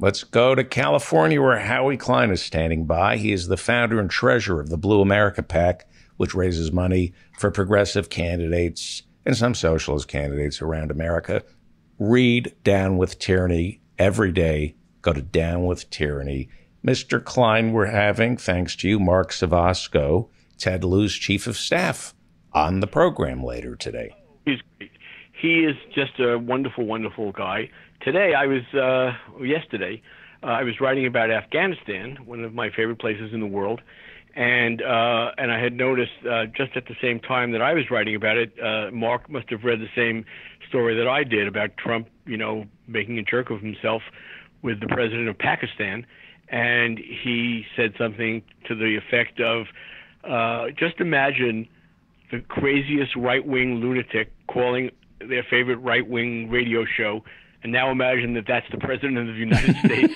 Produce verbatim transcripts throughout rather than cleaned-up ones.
Let's go to California, where Howie Klein is standing by. He is the founder and treasurer of the Blue America PAC, which raises money for progressive candidates and some socialist candidates around America. Read Down with Tyranny every day. Go to Down with Tyranny. Mister Klein, we're having, thanks to you, Mark Savasco, Ted Lieu's chief of staff, on the program later today. He's great. He is just a wonderful, wonderful guy. Today, I was, uh, yesterday, uh, I was writing about Afghanistan, one of my favorite places in the world, and uh, and I had noticed uh, just at the same time that I was writing about it, uh, Mark must have read the same story that I did about Trump, you know, making a jerk of himself with the president of Pakistan, and he said something to the effect of, uh, just imagine the craziest right-wing lunatic calling their favorite right-wing radio show, and now imagine that that's the president of the United States.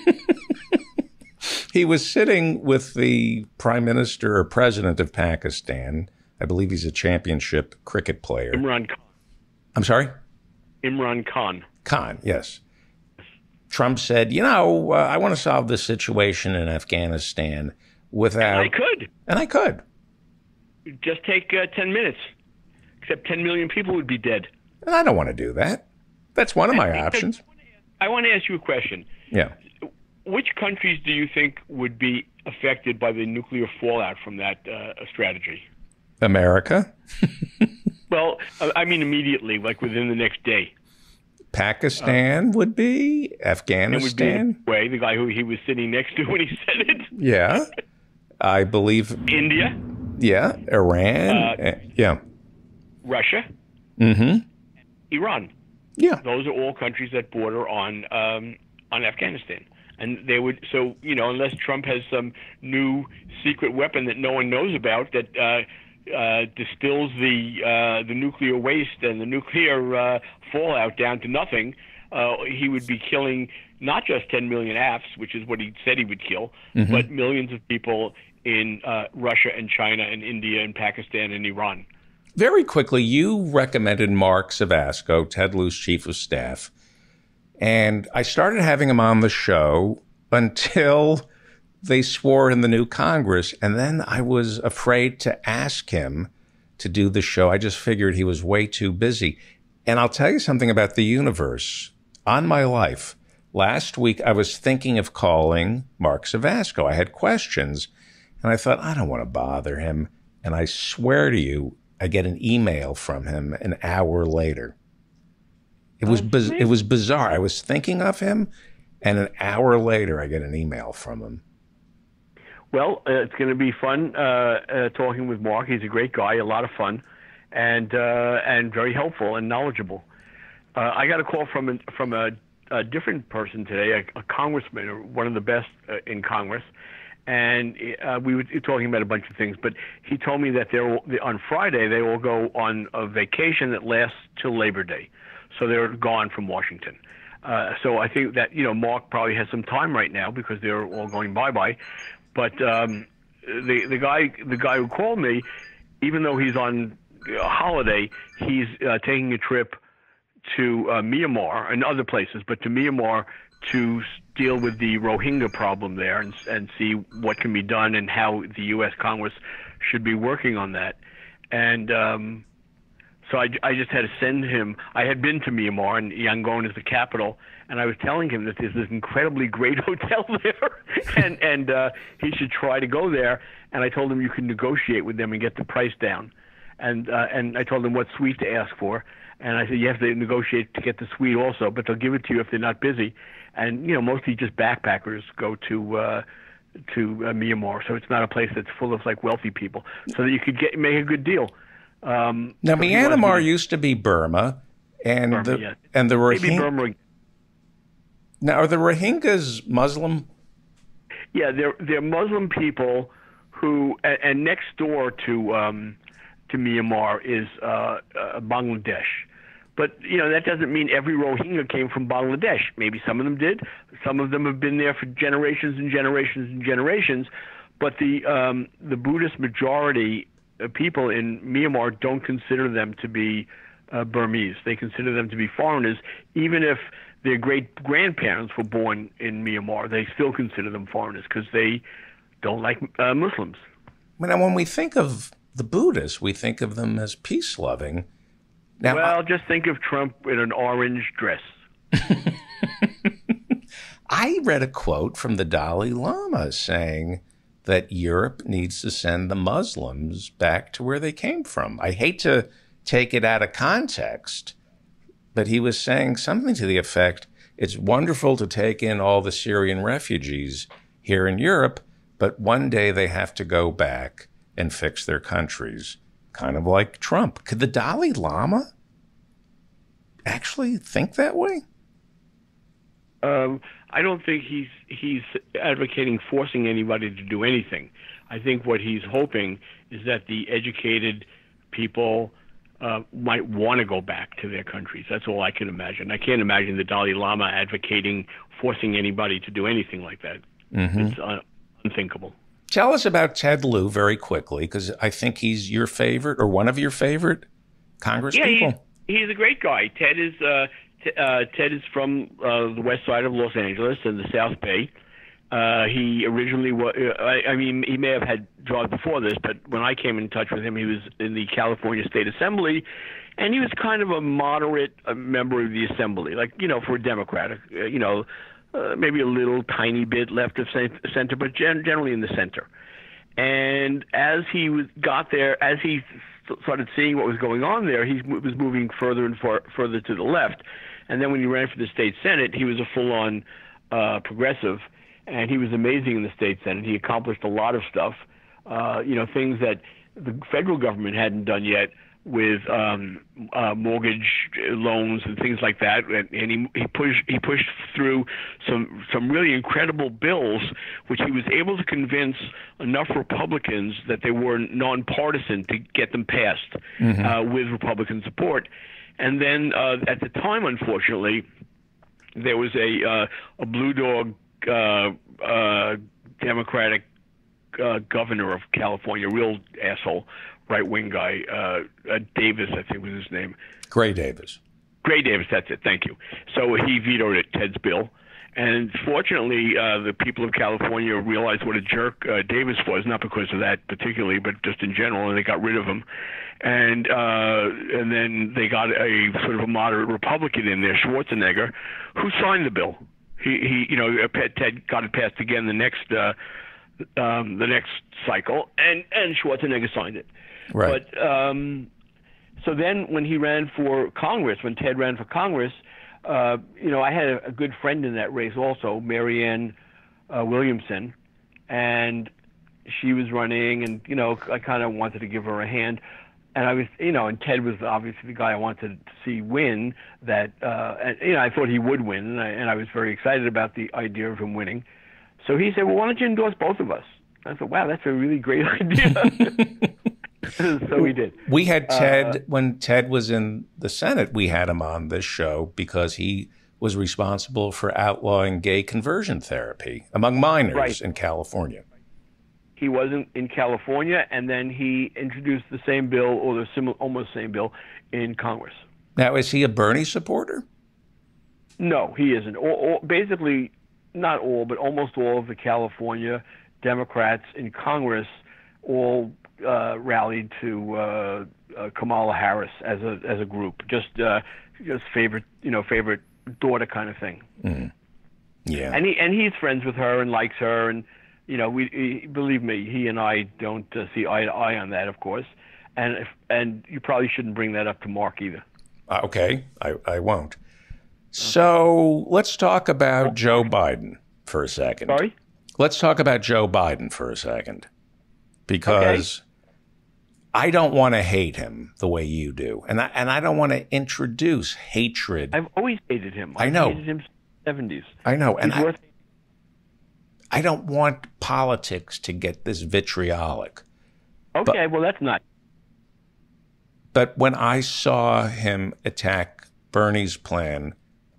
He was sitting with the prime minister or president of Pakistan. I believe he's a championship cricket player. Imran Khan. I'm sorry? Imran Khan. Khan, yes. Trump said, you know, uh, I want to solve this situation in Afghanistan without... And I could. And I could. Just take uh, ten minutes. Except ten million people would be dead. And I don't want to do that. That's one of my I, options. I want to ask you a question. Yeah. Which countries do you think would be affected by the nuclear fallout from that uh, strategy? America. Well, I mean immediately, like within the next day. Pakistan uh, would be. Afghanistan. Would be way, the guy who he was sitting next to when he said it. Yeah. I believe. India. Yeah. Iran. Uh, uh, yeah. Russia. Mm-hmm. Iran. Yeah. Those are all countries that border on um, on Afghanistan. And they would, so, you know, unless Trump has some new secret weapon that no one knows about that uh, uh, distills the uh, the nuclear waste and the nuclear uh, fallout down to nothing, uh, he would be killing not just ten million A F S, which is what he said he would kill, mm-hmm. but millions of people in uh, Russia and China and India and Pakistan and Iran. Very quickly, you recommended Mark Savasco, Ted Lieu's chief of staff, and I started having him on the show until they swore in the new Congress, and then I was afraid to ask him to do the show. I just figured he was way too busy. And I'll tell you something about the universe. On my life, last week I was thinking of calling Mark Savasco. I had questions, and I thought, I don't want to bother him. And I swear to you, I get an email from him an hour later. It was biz- it was bizarre. I was thinking of him, and an hour later, I get an email from him. Well, uh, it's going to be fun uh, uh, talking with Mark. He's a great guy, a lot of fun, and uh, and very helpful and knowledgeable. Uh, I got a call from a, from a, a different person today, a, a congressman, one of the best uh, in Congress. And uh, we were talking about a bunch of things, but he told me that they're on Friday they will go on a vacation that lasts till Labor Day, so they're gone from Washington. Uh, so I think that you know Mark probably has some time right now because they're all going bye bye. But um, the the guy the guy who called me, even though he's on a holiday, he's uh, taking a trip to uh, Myanmar and other places, but to Myanmar to deal with the Rohingya problem there and, and see what can be done and how the U S Congress should be working on that. And um, so I, I just had to send him. I had been to Myanmar, and Yangon is the capital, and I was telling him that there's this incredibly great hotel there, and, and uh, he should try to go there. And I told him you can negotiate with them and get the price down. And, uh, and I told him what suite to ask for. And I said, you have to negotiate to get the suite also, but they'll give it to you if they're not busy. And, you know, mostly just backpackers go to uh, to uh, Myanmar, so it's not a place that's full of, like, wealthy people, so that you could get make a good deal. Um, now, so Myanmar used to be Burma, and Burma, the yes. and the Maybe Burma. Rohingya. Now, are the Rohingyas Muslim? Yeah, they're they're Muslim people who, and, and next door to um, to Myanmar is uh, uh, Bangladesh. But, you know, that doesn't mean every Rohingya came from Bangladesh. Maybe some of them did. Some of them have been there for generations and generations and generations. But the um, the Buddhist majority of people in Myanmar don't consider them to be uh, Burmese. They consider them to be foreigners, even if their great grandparents were born in Myanmar. They still consider them foreigners because they don't like uh, Muslims. Now, when we think of the Buddhists, we think of them as peace-loving. Now, well, I, just think of Trump in an orange dress. I read a quote from the Dalai Lama saying that Europe needs to send the Muslims back to where they came from. I hate to take it out of context, but he was saying something to the effect, it's wonderful to take in all the Syrian refugees here in Europe, but one day they have to go back and fix their countries, kind of like Trump. Could the Dalai Lama actually think that way? Um, I don't think he's he's advocating forcing anybody to do anything. I think what he's hoping is that the educated people uh, might want to go back to their countries. That's all I can imagine. I can't imagine the Dalai Lama advocating forcing anybody to do anything like that. Mm-hmm. It's un- unthinkable. Tell us about Ted Lieu very quickly, because I think he's your favorite or one of your favorite Congress yeah, people. He's, he's a great guy. Ted is uh, t- uh, Ted is from uh, the west side of Los Angeles and the South Bay. Uh, he originally was, uh, I, I mean, he may have had jobs before this, but when I came in touch with him, he was in the California State Assembly, and he was kind of a moderate uh, member of the Assembly, like, you know, for a Democrat, uh, you know, uh, maybe a little tiny bit left of center, but gen- generally in the center. And as he was, got there, as he started seeing what was going on there, he was moving further and far, further to the left. And then when he ran for the state Senate, he was a full-on uh, progressive. And he was amazing in the state Senate. He accomplished a lot of stuff, uh, you know, things that the federal government hadn't done yet with um, uh, mortgage loans and things like that. And, and he, he pushed he pushed through some some really incredible bills, which he was able to convince enough Republicans that they were nonpartisan to get them passed mm-hmm. uh, with Republican support. And then uh, at the time, unfortunately, there was a uh, a blue dog. Uh, uh, Democratic uh, governor of California, real asshole, right-wing guy, uh, uh, Davis, I think was his name. Gray Davis. Gray Davis, that's it, thank you. So he vetoed it, Ted's bill. And fortunately, uh, the people of California realized what a jerk uh, Davis was, not because of that particularly, but just in general, and they got rid of him. And uh, and then they got a sort of a moderate Republican in there, Schwarzenegger, who signed the bill. He, he, you know, Ted got it passed again the next, uh, um, the next cycle, and, and Schwarzenegger signed it. Right. But um, so then, when he ran for Congress, when Ted ran for Congress, uh, you know, I had a, a good friend in that race also, Marianne uh, Williamson, and she was running, and you know, I kind of wanted to give her a hand. And I was, you know, and Ted was obviously the guy I wanted to see win. That, uh, and, you know, I thought he would win, and I, and I was very excited about the idea of him winning. So he said, "Well, why don't you endorse both of us?" I said, "Wow, that's a really great idea." So we did. We had Ted uh, when Ted was in the Senate. We had him on this show because he was responsible for outlawing gay conversion therapy among minors right. in California. He wasn't in California, and then he introduced the same bill, or the similar, almost same bill, in Congress. Now, is he a Bernie supporter? No, he isn't. All, all, basically, not all, but almost all of the California Democrats in Congress all uh, rallied to uh, uh, Kamala Harris as a as a group, just uh, just favorite, you know, favorite daughter kind of thing. Mm. Yeah, and he and he's friends with her and likes her and. You know, we he, believe me, he and I don't uh, see eye to eye on that, of course, and if, and you probably shouldn't bring that up to Mark either. Uh, okay, I, I won't. So let's talk about Joe Biden for a second. Sorry? Let's talk about Joe Biden for a second, because okay. I don't want to hate him the way you do, and I and I don't want to introduce hatred. I've always hated him. I know. I hated him since the seventies. I know, and He's I. Worth- I don't want politics to get this vitriolic. Okay, but, well, that's not. But when I saw him attack Bernie's plan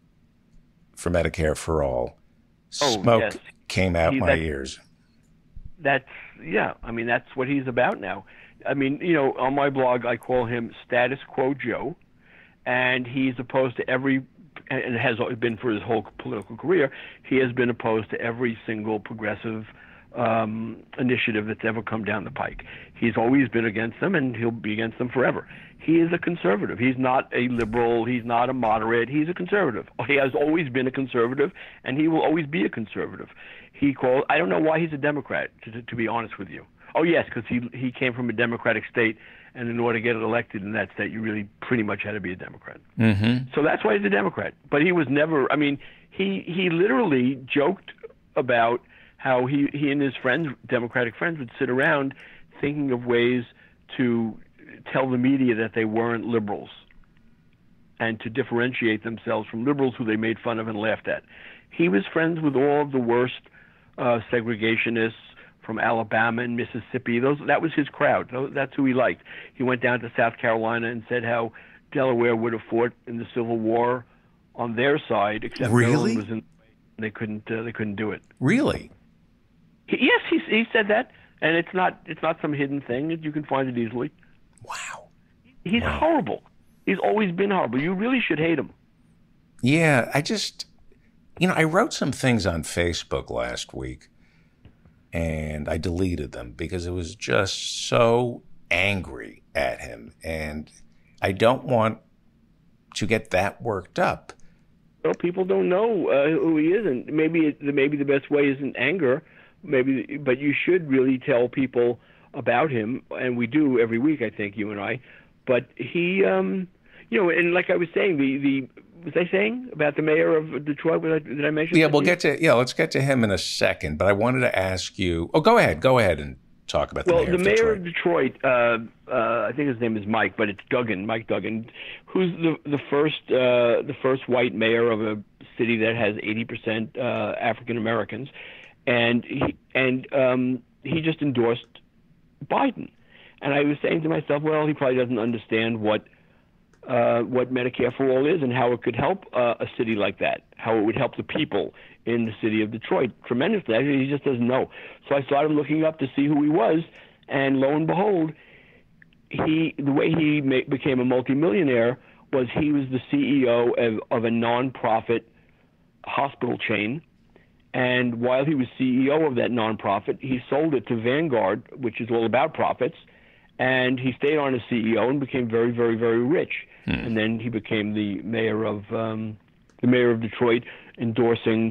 for Medicare for All, oh, smoke yes. came out he, my that's, ears. That's, yeah, I mean, that's what he's about now. I mean, you know, on my blog, I call him Status Quo Joe, and he's opposed to every and it has been for his whole political career, he has been opposed to every single progressive um, initiative that's ever come down the pike. He's always been against them, and he'll be against them forever. He is a conservative. He's not a liberal. He's not a moderate. He's a conservative. He has always been a conservative, and he will always be a conservative. He called. I don't know why he's a Democrat, to, to, to be honest with you. Oh yes, because he he came from a Democratic state, and in order to get elected in that state, you really pretty much had to be a Democrat. Mm-hmm. So that's why he's a Democrat. But he was never. I mean, he he literally joked about how he he and his friends, Democratic friends, would sit around thinking of ways to tell the media that they weren't liberals and to differentiate themselves from liberals who they made fun of and laughed at. He was friends with all of the worst uh, segregationists from Alabama and Mississippi. Those that was his crowd. That's who he liked. He went down to South Carolina and said how Delaware would have fought in the Civil War on their side, except really? Maryland was in, they couldn't uh, they couldn't do it. Really? He, yes, he he said that, and it's not it's not some hidden thing. You can find it easily. Wow. He's wow. horrible. He's always been horrible. You really should hate him. Yeah, I just, you know, I wrote some things on Facebook last week, and I deleted them because it was just so angry at him, and I don't want to get that worked up. Well, people don't know uh, who he is, and maybe it, maybe the best way isn't anger, maybe, but you should really tell people about him, and we do every week, I think, you and I. But he, um, you know, and like I was saying, the the was I saying about the mayor of Detroit? Was I, did I mention? Yeah, we'll get to yeah, let's get to him in a second. But I wanted to ask you. Oh, go ahead, go ahead and talk about the well, mayor. Well, the of mayor Detroit. of Detroit, uh, uh, I think his name is Mike, but it's Duggan, Mike Duggan, who's the the first uh, the first white mayor of a city that has eighty percent uh, African Americans, and he and um, he just endorsed Biden. And I was saying to myself, well, he probably doesn't understand what uh, what Medicare for All is and how it could help uh, a city like that, how it would help the people in the city of Detroit tremendously. Actually, he just doesn't know. So I started looking up to see who he was, and lo and behold, he the way he ma- became a multimillionaire was he was the C E O of, of a nonprofit hospital chain. And while he was C E O of that nonprofit, he sold it to Vanguard, which is all about profits. And he stayed on as C E O and became very, very, very rich. Hmm. And then he became the mayor of um, the mayor of Detroit, endorsing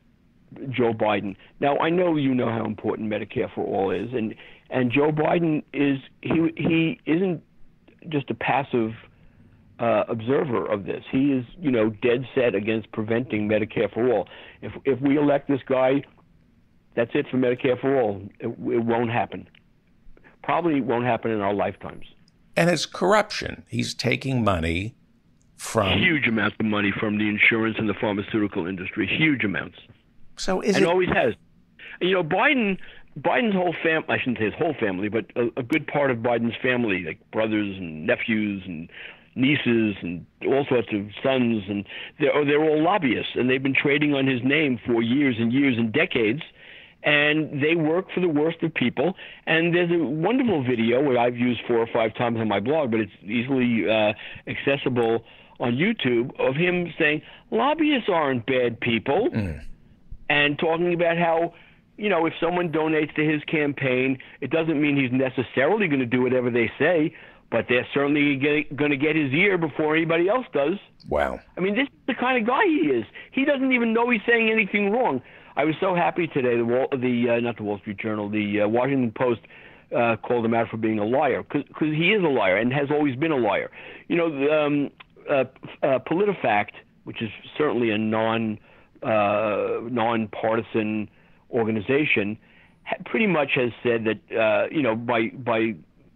Joe Biden. Now, I know you know how important Medicare for All is, and and Joe Biden is he he isn't just a passive uh, observer of this. He is, you know, dead set against preventing Medicare for All. If if we elect this guy, that's it for Medicare for All. It, it won't happen. Probably won't happen in our lifetimes. And it's corruption. He's taking money from huge amounts of money from the insurance and the pharmaceutical industry. Huge amounts. So is and it always has. And, you know, Biden. Biden's whole fam I shouldn't say his whole family, but a, a good part of Biden's family, like brothers and nephews and nieces and all sorts of sons, and they're they're all lobbyists, and they've been trading on his name for years and years and decades. And they work for the worst of people. And there's a wonderful video, which I've used four or five times on my blog, but it's easily uh, accessible on YouTube, of him saying, lobbyists aren't bad people, mm. and talking about how, you know, if someone donates to his campaign, it doesn't mean he's necessarily going to do whatever they say, but they're certainly going to get his ear before anybody else does. Wow. I mean, this is the kind of guy he is. He doesn't even know he's saying anything wrong. I was so happy today. The Wall, the uh, not the Wall Street Journal, the uh, Washington Post uh, called him out for being a liar, because he is a liar and has always been a liar. You know, the, um, uh, uh, PolitiFact, which is certainly a non uh, non-partisan organization, ha- pretty much has said that uh, you know by by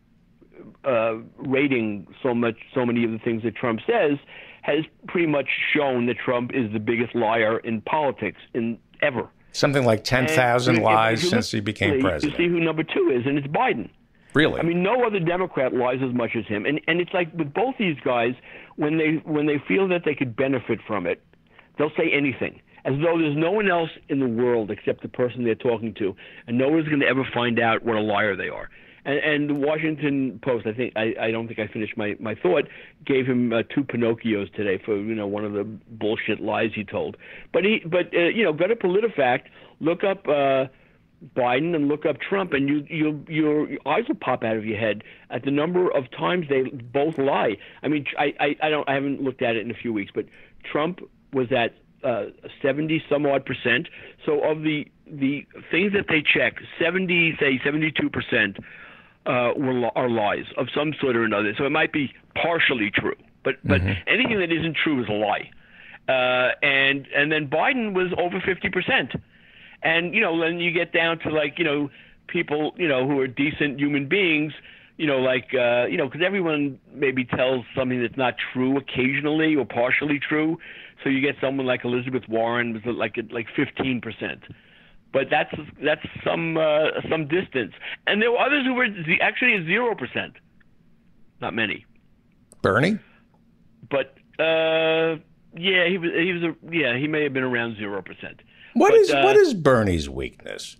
uh, rating so much so many of the things that Trump says, has pretty much shown that Trump is the biggest liar in politics in ever. Something like ten thousand lies since he look, became president. You see who number two is, and it's Biden. Really? I mean, no other Democrat lies as much as him. And and it's like with both these guys, when they when they feel that they could benefit from it, they'll say anything, as though there's no one else in the world except the person they're talking to, and no one's going to ever find out what a liar they are. And, and the Washington Post, I think I, I don't think I finished my, my thought, gave him uh, two Pinocchios today for you know one of the bullshit lies he told. But he but uh, you know go to PolitiFact, look up uh, Biden and look up Trump, and you you your eyes will pop out of your head at the number of times they both lie. I mean I, I, I don't I haven't looked at it in a few weeks, but Trump was at uh, seventy some odd percent. So of the the things that they check, seventy say seventy-two percent. Uh, were, are lies of some sort or another. So it might be partially true, but but mm-hmm. anything that isn't true is a lie. Uh, and and then Biden was over fifty percent. And you know, then you get down to like you know people you know who are decent human beings. You know, like uh, you know, because everyone maybe tells something that's not true occasionally or partially true. So you get someone like Elizabeth Warren was like like fifteen percent. But that's that's some uh, some distance, and there were others who were z- actually at zero percent. Not many. Bernie. But uh, yeah, he was he was a, yeah he may have been around zero percent. What but, is uh, what is Bernie's weakness?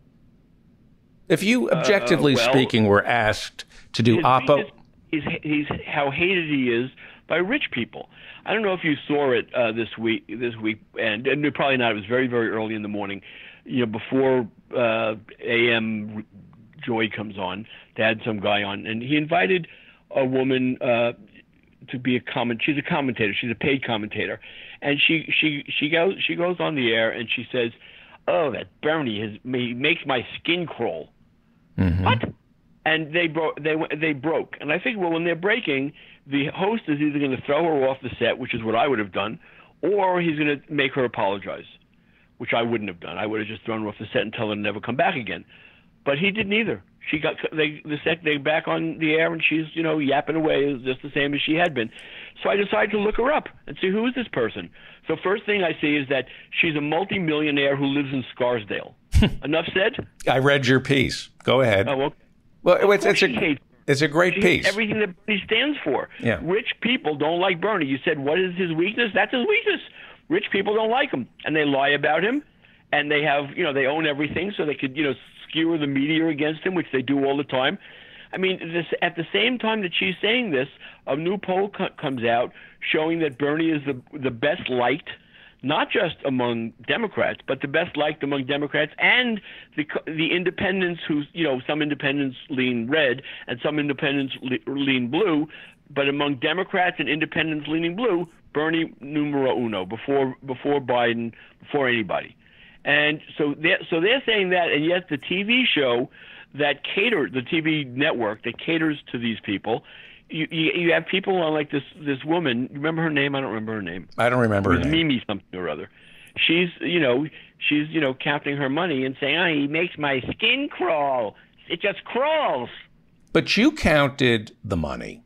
If you, objectively uh, well, speaking, were asked to do oppo, he's he's how hated he is by rich people. I don't know if you saw it uh, this week this week, and and probably not. It was very very early in the morning. You know, before uh, A M Joy comes on, they had some guy on, and he invited a woman uh, to be a comment. She's a commentator. She's a paid commentator, and she she she goes she goes on the air and she says, "Oh, that Bernie has he makes my skin crawl." Mm-hmm. What? And they broke. They they broke. And I think, well, when they're breaking, the host is either going to throw her off the set, which is what I would have done, or he's going to make her apologize, which I wouldn't have done. I would have just thrown her off the set and tell her to never come back again. But he did neither. She got they the set they back on the air, and she's you know yapping away just the same as she had been. So I decided to look her up and see who is this person. So first thing I see is that she's a multimillionaire who lives in Scarsdale. Enough said. I read your piece. Go ahead. Oh, well, well it's, it's a hates, it's a great she piece. Hates everything that Bernie stands for. Yeah. Rich people don't like Bernie. You said what is his weakness? That's his weakness. Rich people don't like him, and they lie about him. And they have, you know, they own everything, so they could, you know, skewer the media against him, which they do all the time. I mean, this, at the same time that she's saying this, a new poll co- comes out showing that Bernie is the the best liked, not just among Democrats, but the best liked among Democrats and the the independents who, you know, some independents lean red and some independents le- lean blue, but among Democrats and independents leaning blue, Bernie numero uno, before before Biden, before anybody. And so they're, so they're saying that, and yet the T V show that caters, the T V network that caters to these people, you, you, you have people on like this this woman. Remember her name? I don't remember her name. I don't remember her name. Mimi something or other. She's you know she's you know counting her money and saying, "Oh, he makes my skin crawl. It just crawls." But you counted the money.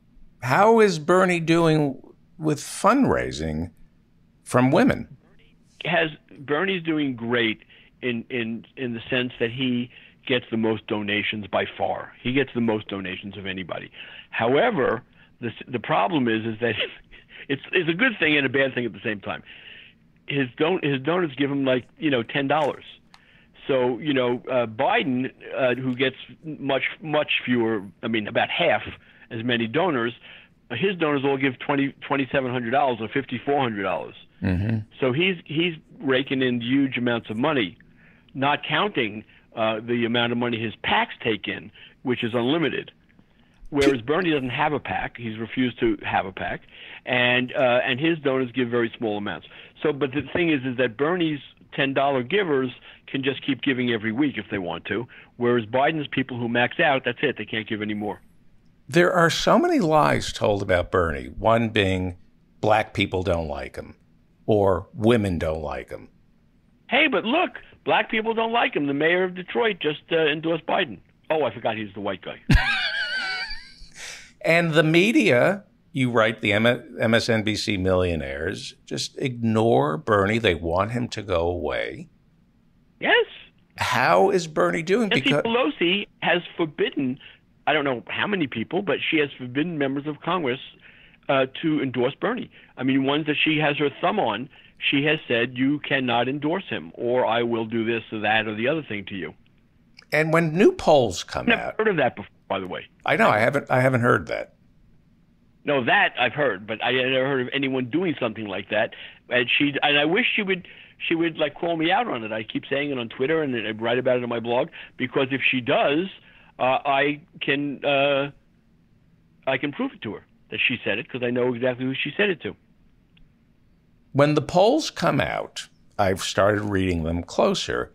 How is Bernie doing with fundraising from women? Has Bernie's doing great in, in in the sense that he gets the most donations by far. He gets the most donations of anybody. However, the the problem is is that it's it's a good thing and a bad thing at the same time. His don his donors give him like you know ten dollars. So you know uh, Biden, uh, who gets much much fewer, I mean about half as many donors, his donors all give twenty twenty seven hundred dollars or fifty four hundred dollars. Mm-hmm. So he's he's raking in huge amounts of money, not counting uh, the amount of money his PACs take in, which is unlimited. Whereas Bernie doesn't have a PAC; he's refused to have a PAC, and uh, and his donors give very small amounts. So, but the thing is, is that Bernie's ten dollar givers can just keep giving every week if they want to, whereas Biden's people who max out, that's it; they can't give any more. There are so many lies told about Bernie. One being, black people don't like him. Or women don't like him. Hey, but look, black people don't like him. The mayor of Detroit just uh, endorsed Biden. Oh, I forgot he's the white guy. And the media, you write, the M S N B C millionaires, just ignore Bernie. They want him to go away. Yes. How is Bernie doing? Nancy because Pelosi has forbidden, I don't know how many people, but she has forbidden members of Congress Uh, to endorse Bernie. I mean, ones that she has her thumb on, she has said, you cannot endorse him, or I will do this or that or the other thing to you. And when new polls come I've never out, heard of that before, by the way. I know I haven't. I haven't heard that. No, that I've heard, but I never heard of anyone doing something like that. And she and I wish she would. She would like call me out on it. I keep saying it on Twitter and I write about it on my blog because if she does, uh, I can uh, I can prove it to her that she said it because I know exactly who she said it to. When the polls come out, I've started reading them closer.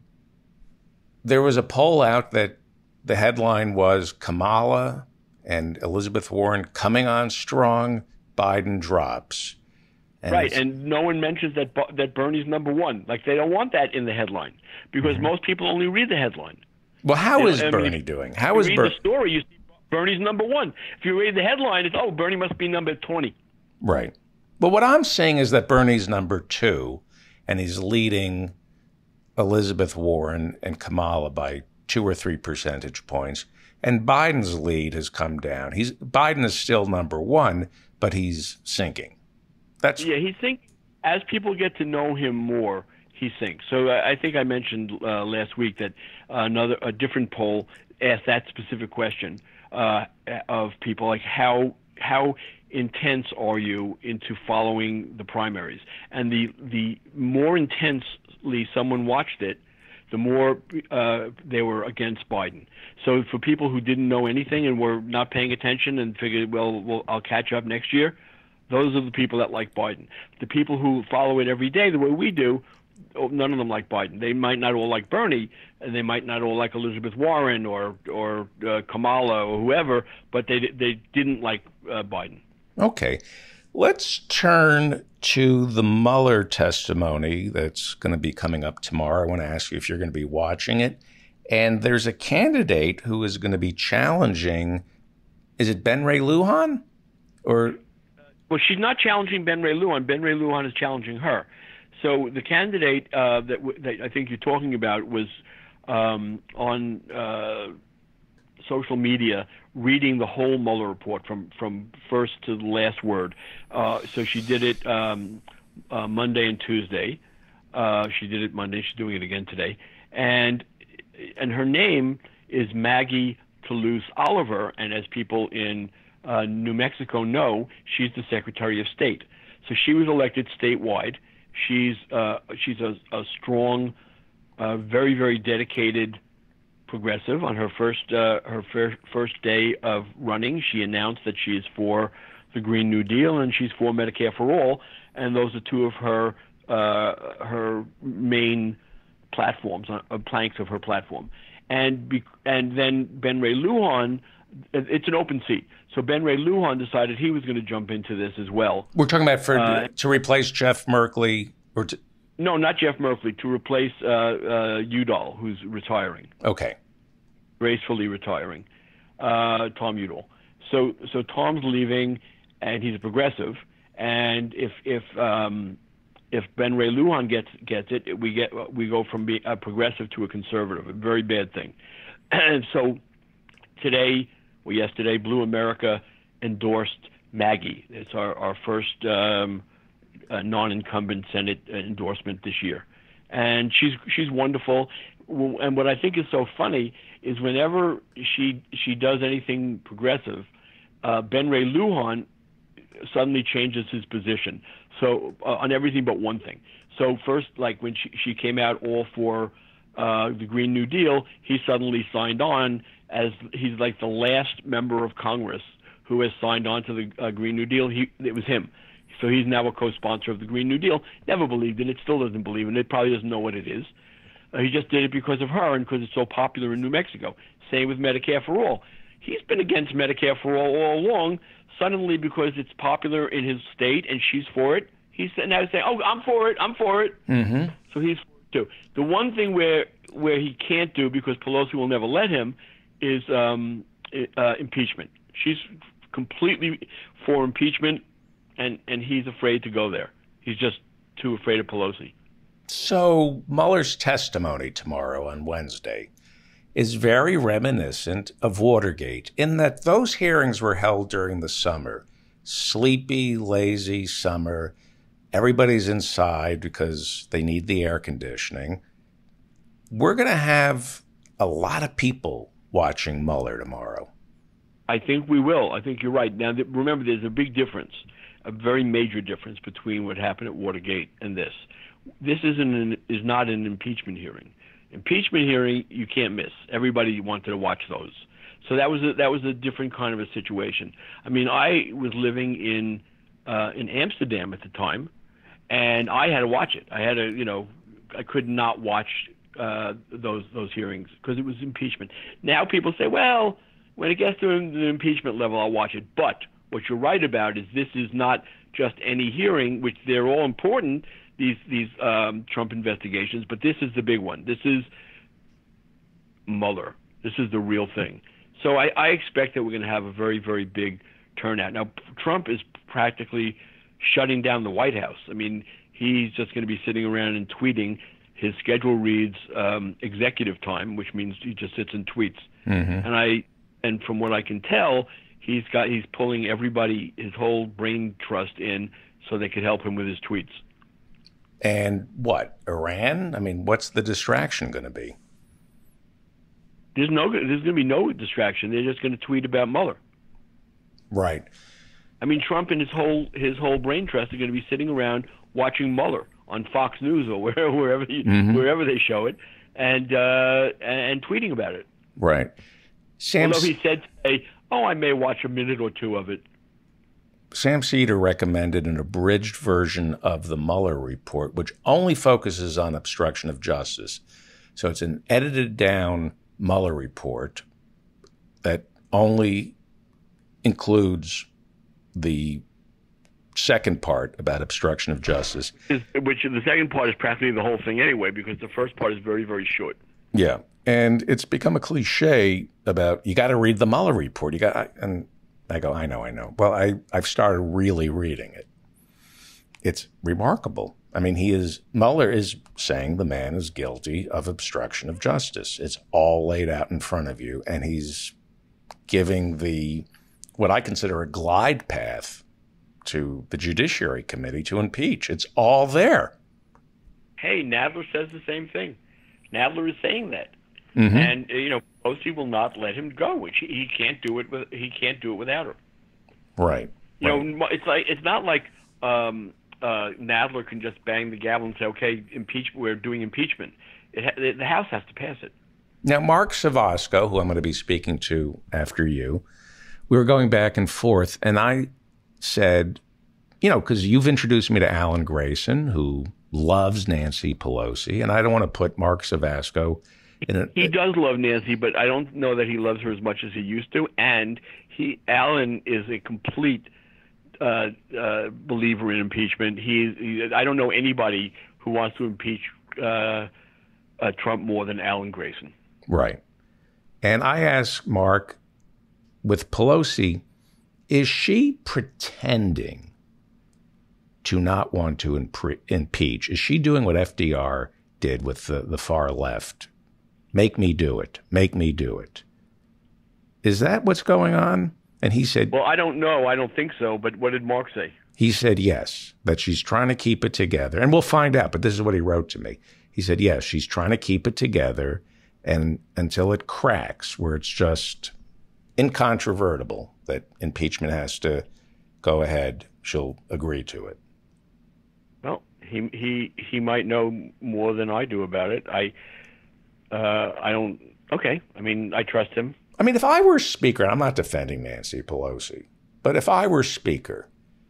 There was a poll out that the headline was Kamala and Elizabeth Warren coming on strong, Biden drops. And right, and no one mentions that that Bernie's number one. Like, they don't want that in the headline because mm-hmm. most people only read the headline. Well, how and, is I mean, Bernie doing? How you is read Ber- the story, you see Bernie's number one. If you read the headline, it's, oh, Bernie must be number twenty. Right. But what I'm saying is that Bernie's number two, and he's leading Elizabeth Warren and Kamala by two or three percentage points. And Biden's lead has come down. He's Biden is still number one, but he's sinking. That's yeah. He sinks as people get to know him more. He sinks. So uh, I think I mentioned uh, last week that uh, another a different poll asked that specific question uh, of people like how how intense are you into following the primaries? And the the more intensely someone watched it, the more uh, they were against Biden. So for people who didn't know anything and were not paying attention and figured, well, well, I'll catch up next year, those are the people that like Biden. The people who follow it every day the way we do, none of them like Biden. They might not all like Bernie, and they might not all like Elizabeth Warren or or uh, Kamala or whoever, but they they didn't like uh, Biden. Okay. Let's turn to the Mueller testimony that's going to be coming up tomorrow. I want to ask you if you're going to be watching it. And there's a candidate who is going to be challenging, is it Ben Ray Lujan? Or Well, she's not challenging Ben Ray Lujan. Ben Ray Lujan is challenging her. So the candidate uh, that, w- that I think you're talking about was um, on uh, social media reading the whole Mueller report from, from first to the last word. Uh, so she did it um, uh, Monday and Tuesday. Uh, she did it Monday. She's doing it again today. And and her name is Maggie Toulouse Oliver. And as people in uh, New Mexico know, she's the Secretary of State. So she was elected statewide. She's uh, she's a, a strong, uh, very, very dedicated progressive. On her first uh, her fir- first day of running, she announced that she is for the Green New Deal and she's for Medicare for all, and those are two of her uh, her main platforms, uh, planks of her platform. And be- and then Ben Ray Lujan, it's an open seat. So Ben Ray Lujan decided he was going to jump into this as well. We're talking about for uh, to replace Jeff Merkley or to no, not Jeff Merkley, to replace uh, uh, Udall, who's retiring. Okay. Gracefully retiring, uh, Tom Udall. So, so Tom's leaving, and he's a progressive. And if if um, if Ben Ray Lujan gets gets it, we get we go from being a progressive to a conservative, a very bad thing. And so today, well, yesterday, Blue America endorsed Maggie. It's our our first um, uh, non-incumbent Senate endorsement this year, and she's she's wonderful. And what I think is so funny is whenever she she does anything progressive, uh, Ben Ray Lujan suddenly changes his position. So uh, on everything but one thing. So first, like when she, she came out all for uh, the Green New Deal, he suddenly signed on as he's like the last member of Congress who has signed on to the uh, Green New Deal. He, it was him. So he's now a co-sponsor of the Green New Deal. Never believed in it, still doesn't believe in it, probably doesn't know what it is. Uh, he just did it because of her and because it's so popular in New Mexico. Same with Medicare for All. He's been against Medicare for All all along. Suddenly, because it's popular in his state and she's for it, he's now saying, "Oh, I'm for it. I'm for it." Mm-hmm. So he's for it too. The one thing where where he can't do, because Pelosi will never let him, is um, uh, impeachment. She's completely for impeachment, and and he's afraid to go there. He's just too afraid of Pelosi. So Mueller's testimony tomorrow on Wednesday is very reminiscent of Watergate in that those hearings were held during the summer. Sleepy, lazy summer. Everybody's inside because they need the air conditioning. We're going to have a lot of people watching Mueller tomorrow. I think we will. I think you're right. Now, th- remember, there's a big difference, a very major difference between what happened at Watergate and this. This isn't an, is not an impeachment hearing. Impeachment hearing, you can't miss. Everybody wanted to watch those. So that was a, that was a different kind of a situation. I mean, I was living in uh, in Amsterdam at the time, and I had to watch it. I had to, you know, I could not watch uh, those those hearings because it was impeachment. Now people say, well, when it gets to the impeachment level, I'll watch it. But what you're right about is this is not just any hearing, which they're all important, these these um, Trump investigations, but this is the big one. This is Mueller. This is the real thing. So I, I expect that we're going to have a very, very big turnout. Now, Trump is practically shutting down the White House. I mean, he's just going to be sitting around and tweeting. His schedule reads um, executive time, which means he just sits and tweets. Mm-hmm. And I, and from what I can tell, he's got he's pulling everybody, his whole brain trust in, so they could help him with his tweets. And what, Iran? I mean, what's the distraction going to be? There's no, there's going to be no distraction. They're just going to tweet about Mueller. Right. I mean, Trump and his whole his whole brain trust are going to be sitting around watching Mueller on Fox News or wherever wherever, you, mm-hmm. wherever they show it, and uh, and tweeting about it. Right. Sam, although he said today, "Oh, I may watch a minute or two of it." Sam Cedar recommended an abridged version of the Mueller report, which only focuses on obstruction of justice. So it's an edited down Mueller report that only includes the second part about obstruction of justice. Which the second part is practically the whole thing anyway, because the first part is very, very short. Yeah. And it's become a cliche about, you got to read the Mueller report. You got, and I go, I know, I know. Well, I, I've started really reading it. It's remarkable. I mean, he is, Mueller is saying the man is guilty of obstruction of justice. It's all laid out in front of you. And he's giving the, what I consider a glide path to the Judiciary Committee to impeach. It's all there. Hey, Nadler says the same thing. Nadler is saying that. Mm-hmm. And, you know, Pelosi will not let him go, which he, he can't do it with, he can't do it without her. Right. You right. know, it's like, it's not like, um, Uh, Nadler can just bang the gavel and say, okay, impeach, we're doing impeachment. It ha- the House has to pass it. Now, Mark Savasco, who I'm going to be speaking to after you, we were going back and forth, and I said, you know, because you've introduced me to Alan Grayson, who loves Nancy Pelosi, and I don't want to put Mark Savasco in a... He does love Nancy, but I don't know that he loves her as much as he used to, and he Alan is a complete... Uh, uh, believer in impeachment. He, he, I don't know anybody who wants to impeach uh, uh, Trump more than Alan Grayson. Right. And I asked Mark, with Pelosi, is she pretending to not want to impre- impeach? Is she doing what F D R did with the, the far left? Make me do it. Make me do it. Is that what's going on? And he said, well, I don't know. I don't think so. But what did Mark say? He said, yes, that she's trying to keep it together. And we'll find out. But this is what he wrote to me. He said, yes, she's trying to keep it together and until it cracks, where it's just incontrovertible that impeachment has to go ahead. She'll agree to it. Well, he he he might know more than I do about it. I uh, I don't. Okay. I mean, I trust him. I mean, if I were Speaker, and I'm not defending Nancy Pelosi, but if I were Speaker,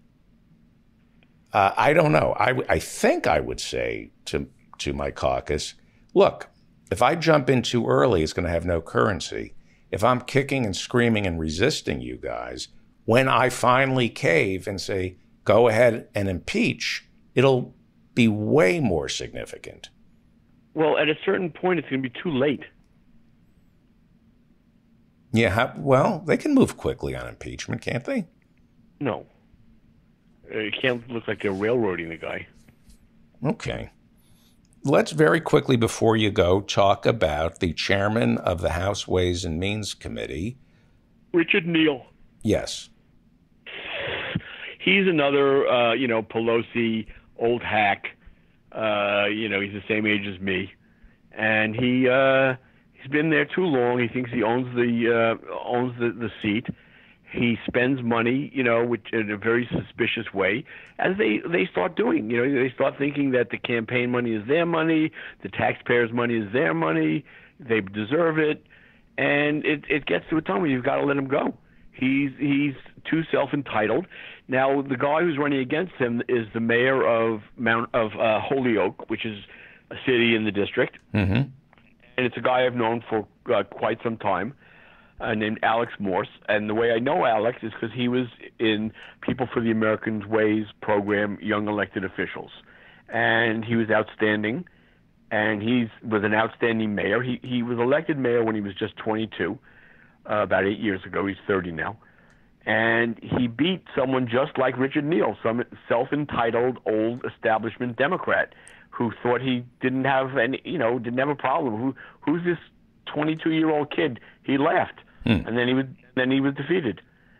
uh, I don't know. I, w- I think I would say to to my caucus, look, if I jump in too early, it's going to have no currency. If I'm kicking and screaming and resisting you guys, when I finally cave and say, go ahead and impeach, it'll be way more significant. Well, at a certain point, it's going to be too late. Yeah, well, they can move quickly on impeachment, can't they? No. It can't look like they're railroading the guy. Okay. Let's very quickly, before you go, talk about the chairman of the House Ways and Means Committee. Richard Neal. Yes. He's another, uh, you know, Pelosi, old hack. Uh, you know, he's the same age as me. And he... Uh, He's been there too long. He thinks he owns the uh, owns the, the seat. He spends money, you know, which in a very suspicious way, as they, they start doing. You know, they start thinking that the campaign money is their money, the taxpayers' money is their money, they deserve it, and it it gets to a time where you've got to let him go. He's he's too self-entitled. Now, the guy who's running against him is the mayor of Mount of uh, Holyoke, which is a city in the district, Mm-hmm. and it's a guy I've known for uh, quite some time. Uh, named Alex Morse, and the way I know Alex is because he was in People for the American Ways program, Young Elected Officials, and he was outstanding, and he's was an outstanding mayor. He he was elected mayor when he was just twenty-two, uh, about eight years ago. He's thirty now, and he beat someone just like Richard Neal, some self-entitled old establishment Democrat who thought he didn't have any, you know, didn't have a problem. Who who's this twenty-two-year-old kid? He laughed. Hmm. And then he was then he was defeated.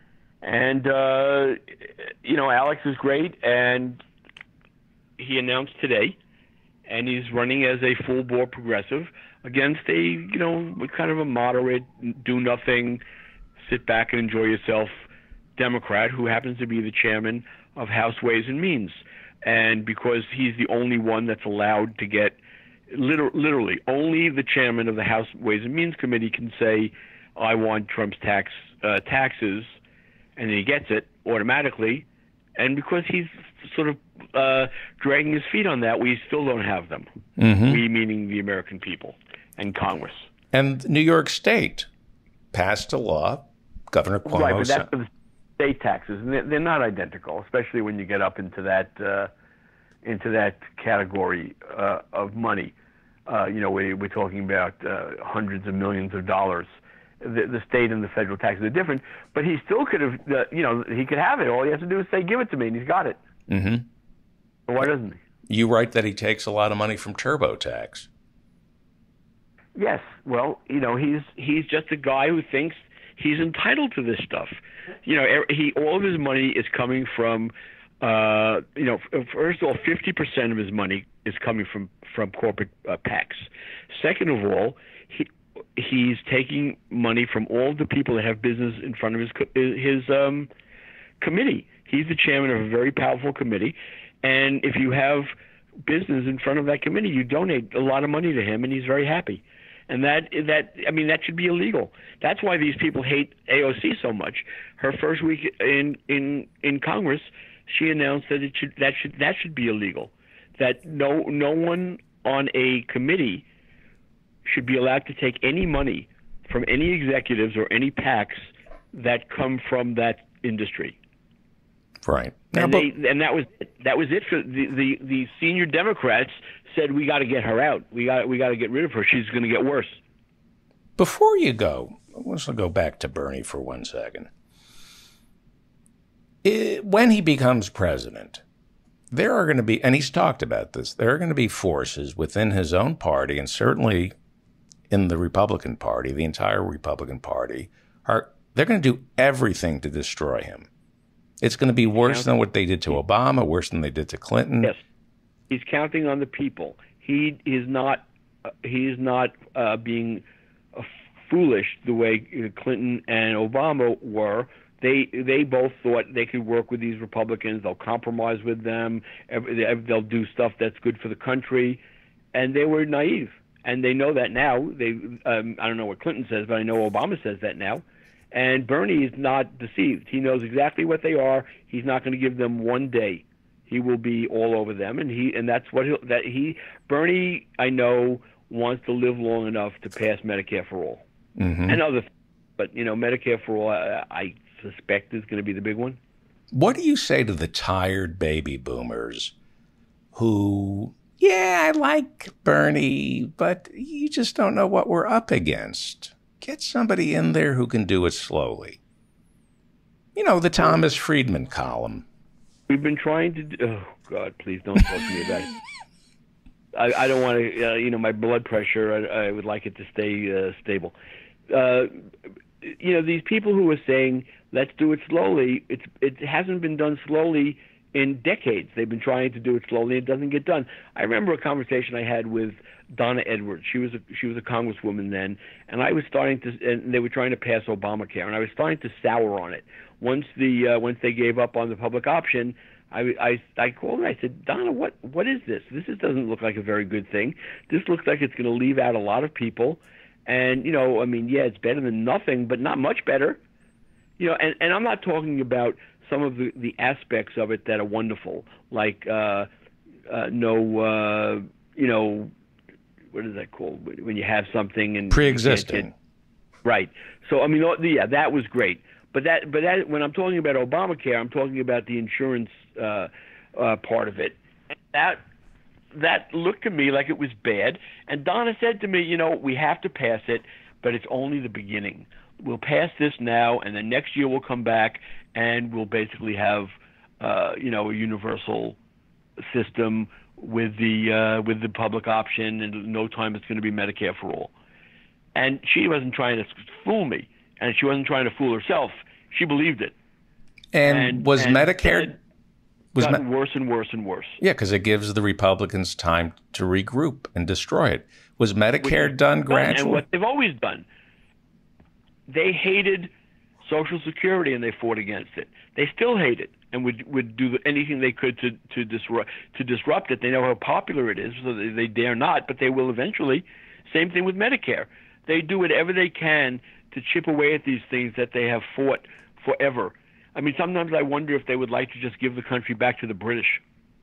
And uh, you know, Alex is great, and he announced today, and he's running as a full bore progressive against a you know kind of a moderate, do nothing, sit back and enjoy yourself Democrat who happens to be the chairman of House Ways and Means, and because he's the only one that's allowed to get liter- literally only the chairman of the House Ways and Means Committee can say, I want Trump's tax uh, taxes, and then he gets it automatically. And because he's sort of uh, dragging his feet on that, we still don't have them. Mm-hmm. We meaning the American people and Congress. And New York State passed a law. Governor Cuomo. Right, but that's for the state taxes, and they're, they're not identical, especially when you get up into that uh, into that category uh, of money. Uh, you know, we, we're talking about uh, hundreds of millions of dollars. The, the state and the federal taxes are different, but he still could have, uh, you know, he could have it. All he has to do is say, give it to me, and he's got it. Mm-hmm. Why doesn't he? You write that he takes a lot of money from TurboTax. Yes. Well, you know, he's he's just a guy who thinks he's entitled to this stuff. You know, he all of his money is coming from, uh, you know, first of all, fifty percent of his money is coming from, from corporate uh, PACs. Second of all, he he's taking money from all the people that have business in front of his his um, committee. He's the chairman of a very powerful committee, and if you have business in front of that committee, you donate a lot of money to him, and he's very happy. And that that I mean that should be illegal. That's why these people hate A O C so much. Her first week in in in Congress, she announced that it should that should that should be illegal. That no no one on a committee should be allowed to take any money from any executives or any PACs that come from that industry. Right. And Now, they and that was that was it for the the, the senior Democrats said we got to get her out. We got we got to get rid of her. She's going to get worse. Before you go, let's go back to Bernie for one second. It, when he becomes president, there are going to be, and he's talked about this, there are going to be forces within his own party and certainly in the Republican Party, the entire Republican Party, are they're going to do everything to destroy him. It's going to be worse than what they did to Obama, worse than they did to Clinton. Yes, he's counting on the people. He is not. Uh, he is not uh, being uh, foolish the way Clinton and Obama were. They they both thought they could work with these Republicans. They'll compromise with them. They'll do stuff that's good for the country, and they were naive. And they know that now. They um, I don't know what Clinton says, but I know Obama says that now. And Bernie is not deceived. He knows exactly what they are. He's not going to give them one day. He will be all over them, and he and that's what he'll, that he Bernie I know wants to live long enough to pass Medicare for all, mm-hmm. and other. But you know, Medicare for all, I, I suspect is going to be the big one. What do you say to the tired baby boomers who, yeah, I like Bernie, but you just don't know what we're up against? Get somebody in there who can do it slowly. You know, the Thomas Friedman column. We've been trying to do, oh, God, please don't talk to me about it. I, I don't want to, uh, you know, my blood pressure, I, I would like it to stay uh, stable. Uh, you know, these people who are saying, let's do it slowly, it's, it hasn't been done slowly in decades. They've been trying to do it slowly. It doesn't get done. I remember a conversation I had with Donna Edwards. She was a, she was a congresswoman then, and I was starting to. And they were trying to pass Obamacare, and I was starting to sour on it. Once the uh, once they gave up on the public option, I, I, I called her. I said, Donna, what what is this? This is, doesn't look like a very good thing. This looks like it's going to leave out a lot of people. And, you know, I mean, yeah, it's better than nothing, but not much better. You know, and, and I'm not talking about some of the, the aspects of it that are wonderful, like uh, uh, no, uh, you know, what is that called? When you have something and pre-existing. Get, right. So, I mean, yeah, that was great. But that, but that, when I'm talking about Obamacare, I'm talking about the insurance uh, uh, part of it. That that looked to me like it was bad. And Donna said to me, you know, we have to pass it, but it's only the beginning. We'll pass this now, and then next year we'll come back, and we'll basically have, uh, you know, a universal system with the uh, with the public option, and in no time it's going to be Medicare for all. And she wasn't trying to fool me. And she wasn't trying to fool herself. She believed it. And, and was and Medicare it was gotten me- worse and worse and worse? Yeah, because it gives the Republicans time to regroup and destroy it. Was Medicare Which, done gradually? And what they've always done. They hated Social Security and they fought against it. They still hate it and would would do anything they could to to disrupt to disrupt it. They know how popular it is, so they, they dare not, but they will eventually. Same thing with Medicare. They do whatever they can to chip away at these things that they have fought forever. I mean, sometimes I wonder if they would like to just give the country back to the British.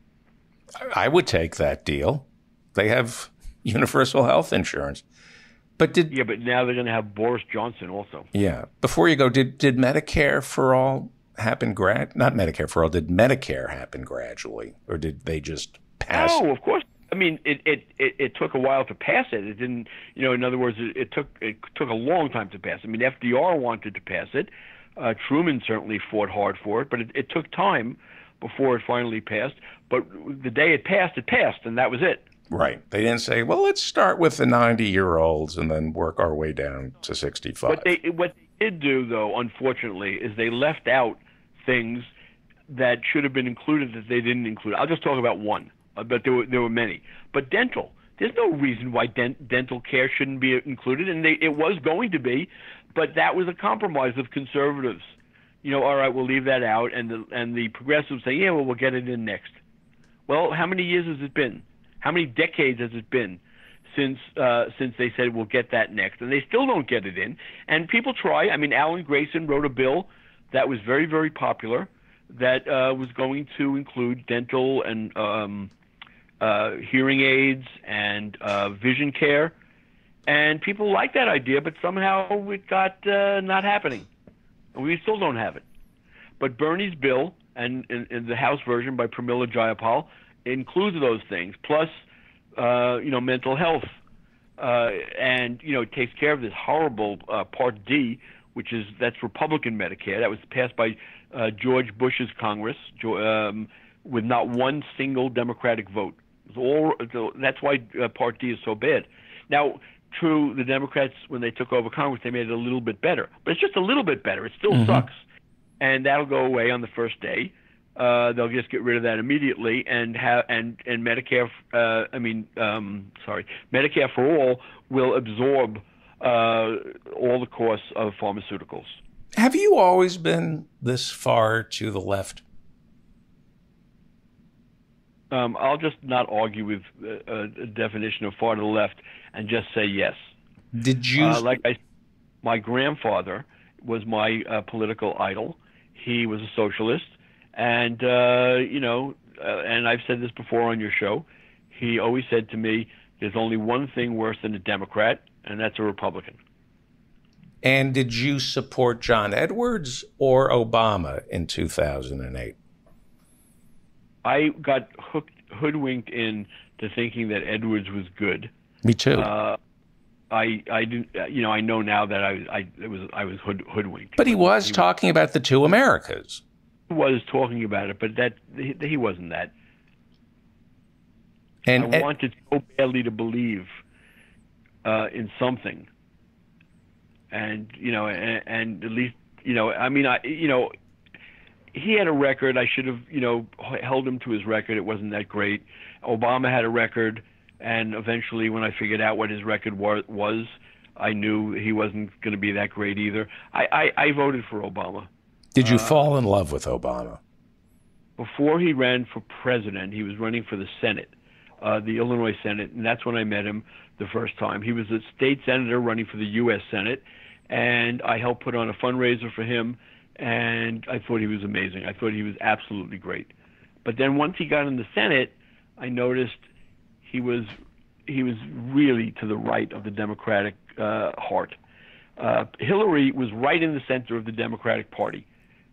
I would take that deal. They have universal health insurance. But did Yeah, but now they're going to have Boris Johnson also. Yeah. Before you go, did did Medicare for all happen grad? Not Medicare for all. Did Medicare happen gradually, or did they just pass? No, of course. I mean, it, it, it, it took a while to pass it. It didn't, you know, in other words, it, it took it took a long time to pass. I mean, F D R wanted to pass it. Uh, Truman certainly fought hard for it, but it, it took time before it finally passed. But the day it passed, it passed, and that was it. Right. They didn't say, well, let's start with the ninety-year-olds and then work our way down to sixty-five. What they, what they did do, though, unfortunately, is they left out things that should have been included that they didn't include. I'll just talk about one. But there were there were many. But dental, there's no reason why dent, dental care shouldn't be included, and they, it was going to be, but that was a compromise of conservatives. You know, all right, we'll leave that out, and the and the progressives say, yeah, well, we'll get it in next. Well, how many years has it been? How many decades has it been since uh, since they said we'll get that next, and they still don't get it in? And people try. I mean, Alan Grayson wrote a bill that was very very popular that uh, was going to include dental and um, Uh, hearing aids and uh, vision care, and people like that idea, but somehow it got uh, not happening. We still don't have it. But Bernie's bill and, and, and the House version by Pramila Jayapal includes those things, plus uh, you know mental health, uh, and you know it takes care of this horrible uh, Part D, which is that's Republican Medicare that was passed by uh, George Bush's Congress um, with not one single Democratic vote. All, that's why uh, Part D is so bad. Now, true, the Democrats, when they took over Congress, they made it a little bit better. But it's just a little bit better. It still mm-hmm. sucks. And that'll go away on the first day. Uh, they'll just get rid of that immediately. And have and, and Medicare, uh, I mean, um, sorry, Medicare for all will absorb uh, all the costs of pharmaceuticals. Have you always been this far to the left? Um, I'll just not argue with uh, a definition of far to the left and just say yes. Did you? Uh, like I, my grandfather was my uh, political idol. He was a socialist, and uh, you know, uh, and I've said this before on your show. He always said to me, "There's only one thing worse than a Democrat, and that's a Republican." And did you support John Edwards or Obama in two thousand eight? I got hooked, hoodwinked into thinking that Edwards was good. Me too. Uh, I, I didn't, you know, I know now that I, I, it was, I was hood, hoodwinked. But he was he, talking about the two Americas. He was talking about it, but that he, he wasn't that. And I wanted so badly to believe uh, in something, and you know, and, and at least, you know, I mean, I, you know. he had a record. I should have, you know, held him to his record. It wasn't that great. Obama had a record, and eventually, when I figured out what his record wa- was, I knew he wasn't going to be that great either. I, I, I voted for Obama. Did you uh, fall in love with Obama? Before he ran for president, he was running for the Senate, uh, the Illinois Senate, and that's when I met him the first time. He was a state senator running for the U S Senate, and I helped put on a fundraiser for him. And I thought he was amazing. I thought he was absolutely great. But then once he got in the Senate, I noticed he was he was really to the right of the Democratic uh, heart. Uh, Hillary was right in the center of the Democratic Party.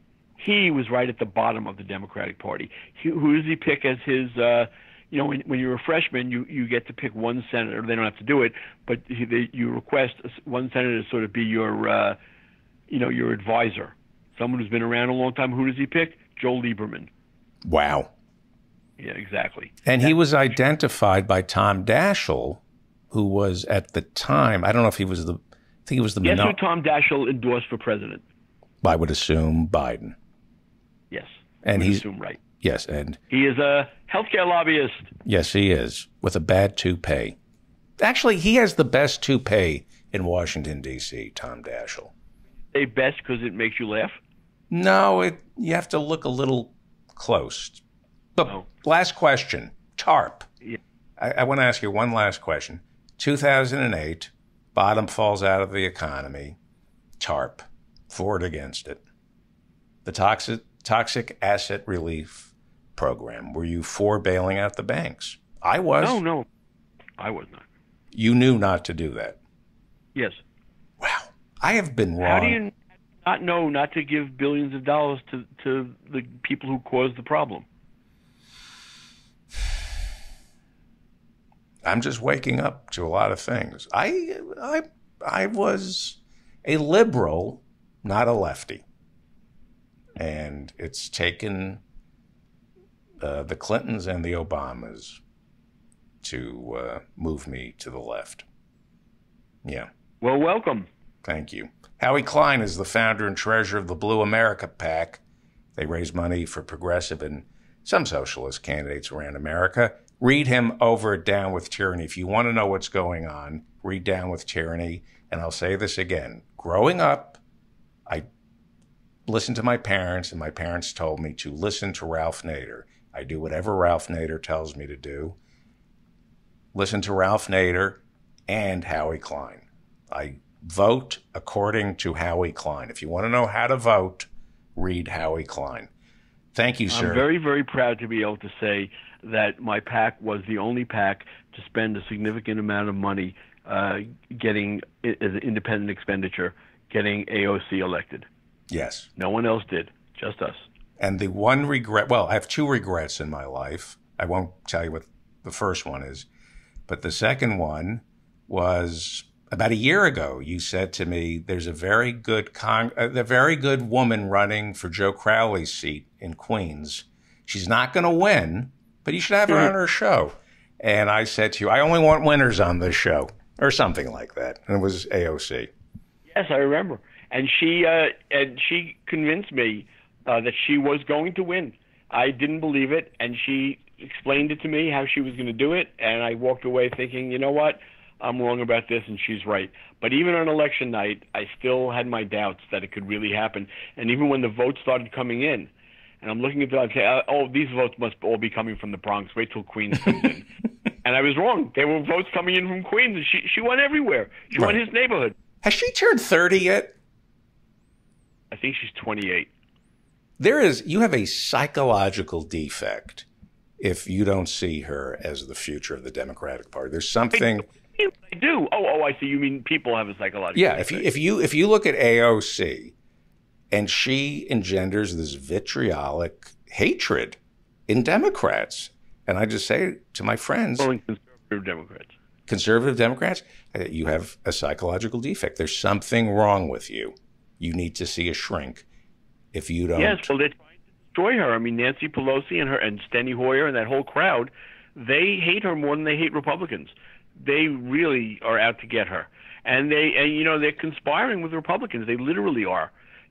He was right at the bottom of the Democratic Party. He, who does he pick as his? Uh, you know, when, when you're a freshman, you, you get to pick one senator. They don't have to do it, but he, they, you request one senator to sort of be your, uh, you know, your advisor. Someone who's been around a long time. Who does he pick? Joe Lieberman. Wow. Yeah, exactly. And he was identified by Tom Daschle, who was at the time, I don't know if he was the, I think he was the... Guess Mono- who Tom Daschle endorsed for president? I would assume Biden. Yes. And I would he's... assume right. Yes, and... He is a healthcare lobbyist. Yes, he is, with a bad toupee. Actually, he has the best toupee in Washington, D C, Tom Daschle. Say best because it makes you laugh? No, it, you have to look a little close. But Oh. last question, TARP. Yeah. I, I want to ask you one last question. two thousand eight, bottom falls out of the economy. TARP, for it against it. The toxic, toxic asset relief program. Were you for bailing out the banks? I was. No, no. I was not. You knew not to do that. Yes. Wow. I have been wrong. How do you not know not to give billions of dollars to, to the people who caused the problem? I'm just waking up to a lot of things. I I I was a liberal, not a lefty, and it's taken uh, the Clintons and the Obamas to uh, move me to the left. Yeah. Well, welcome. Thank you. Howie Klein is the founder and treasurer of the Blue America PAC. They raise money for progressive and some socialist candidates around America. Read him over at Down with Tyranny. If you want to know what's going on, read Down with Tyranny. And I'll say this again. Growing up, I listened to my parents, and my parents told me to listen to Ralph Nader. I do whatever Ralph Nader tells me to do. Listen to Ralph Nader and Howie Klein. I vote according to Howie Klein. If you want to know how to vote, read Howie Klein. Thank you, sir. I'm very, very proud to be able to say that my PAC was the only PAC to spend a significant amount of money uh, getting, as an independent expenditure, getting A O C elected. Yes. No one else did, just us. And the one regret, well, I have two regrets in my life. I won't tell you what the first one is. But the second one was about a year ago. You said to me, there's a very good con- a very good woman running for Joe Crowley's seat in Queens. She's not going to win, but you should have her on her show. And I said to you, I only want winners on this show, or something like that. And it was A O C. Yes, I remember. And she uh, and she convinced me uh, that she was going to win. I didn't believe it, and she explained it to me how she was going to do it, and I walked away thinking, you know what, I'm wrong about this, and she's right. But even on election night, I still had my doubts that it could really happen. And even when the votes started coming in, and I'm looking at them, I say, oh, these votes must all be coming from the Bronx. Wait till Queens comes in. And I was wrong. There were votes coming in from Queens, and she she won everywhere. She Right. won his neighborhood. Has she turned thirty yet? I think she's twenty-eight. There is, you have a psychological defect if you don't see her as the future of the Democratic Party. There's something. I do. Oh, oh, I see. You mean people have a psychological Yeah, if you, if you if you look at A O C, and she engenders this vitriolic hatred in Democrats, and I just say to my friends, Well, in conservative Democrats. conservative Democrats, uh, you have a psychological defect. There's something wrong with you. You need to see a shrink. If you don't, Yes, well, they're trying to destroy her. I mean, Nancy Pelosi and her and Steny Hoyer and that whole crowd, they hate her more than they hate Republicans. They really are out to get her, and they and you know they're conspiring with Republicans. They literally are.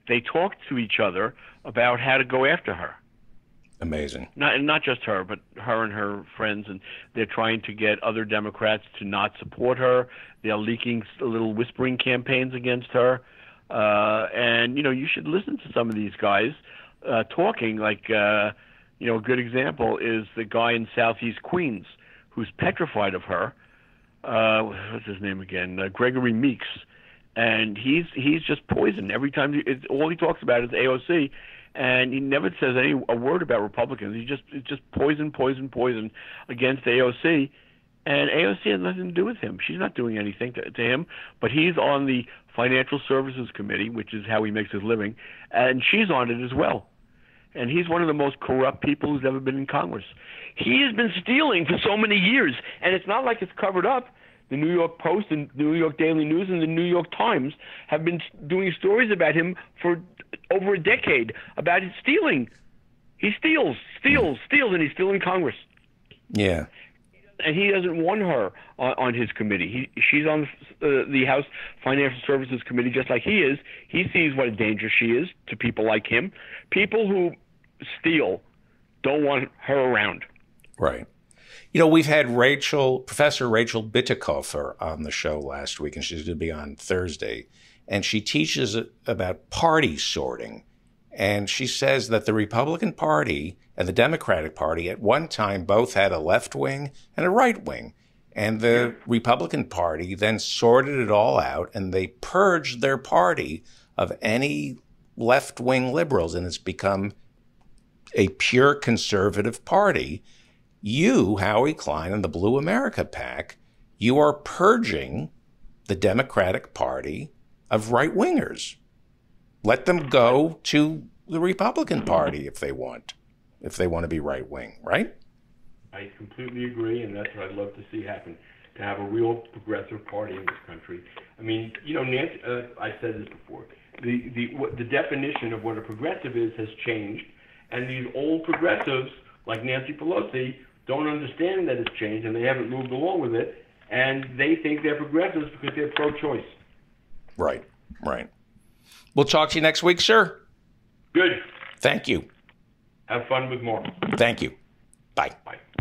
they talk to each other about how to go after her. Amazing. Not and not just her, but her and her friends, and they're trying to get other Democrats to not support her. They're leaking little whispering campaigns against her, uh, and you know you should listen to some of these guys uh, talking. Like uh, you know, a good example is the guy in Southeast Queens who's petrified of her. Uh, what's his name again? Uh, Gregory Meeks, and he's he's just poison every time. He, it's, all he talks about is A O C. And he never says any a word about Republicans. He just it's just poison, poison, poison against A O C, and A O C has nothing to do with him. She's not doing anything to, to him, but he's on the Financial Services Committee, which is how he makes his living, and she's on it as well. And he's one of the most corrupt people who's ever been in Congress. He has been stealing for so many years, and it's not like it's covered up. The New York Post and the New York Daily News and the New York Times have been doing stories about him for over a decade about his stealing. He steals, steals, steals, and he's still in Congress. Yeah. And he doesn't want her on, on his committee. He, she's on uh, the House Financial Services Committee just like he is. He sees what a danger she is to people like him. People who steal don't want her around. Right. You know, we've had Rachel, Professor Rachel Bittekofer on the show last week, and she's going to be on Thursday. And she teaches about party sorting. And she says that the Republican Party and the Democratic Party at one time both had a left wing and a right wing. And the Republican Party then sorted it all out, and they purged their party of any left-wing liberals, and it's become a pure conservative party. You, Howie Klein, and the Blue America PAC, you are purging the Democratic Party of right-wingers. Let them go to the Republican Party if they want, if they want to be right-wing, right? I completely agree, and that's what I'd love to see happen, to have a real progressive party in this country. I mean, you know, Nancy, uh, I said this before, the, the, what, the definition of what a progressive is has changed, and these old progressives, like Nancy Pelosi, don't understand that it's changed, and they haven't moved along with it, and they think they're progressives because they're pro-choice. Right, right. We'll talk to you next week, sir. Good. Thank you. Have fun with more. Thank you. Bye. Bye.